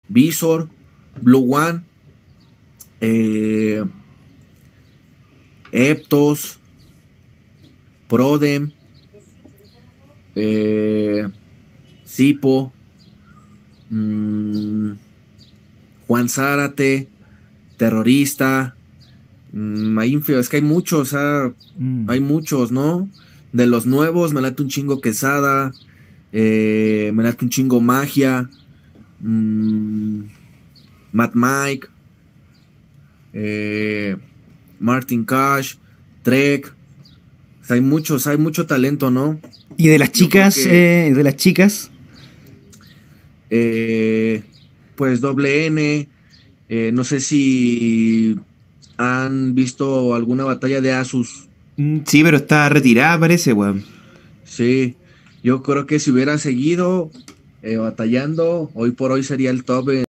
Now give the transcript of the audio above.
Visor, Blue One, eh, Eptos, Prodem, Sipo, mm, Juan Zárate, Terrorista, Mainfio, es que hay muchos, Mm. hay muchos, ¿no? De los nuevos, me late un chingo Quesada, me late un chingo Magia, mm, Matt Mike, eh, Martin Cash, Trek, o sea, hay mucho talento, ¿no? Y Yo creo que, de las chicas. eh, pues doble N, no sé si han visto alguna batalla de Asus. Sí, pero está retirada, parece, weón. Sí, yo creo que si hubiera seguido batallando, hoy por hoy sería el top